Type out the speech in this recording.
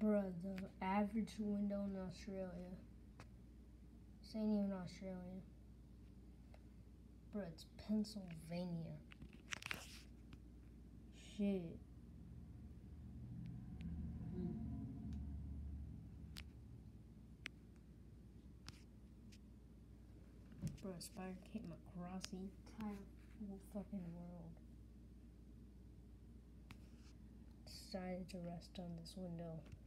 Bruh, the average window in Australia. This ain't even Australia. Bruh, it's Pennsylvania. Shit. Bruh, a spider came across the entire whole fucking world. Decided to rest on this window.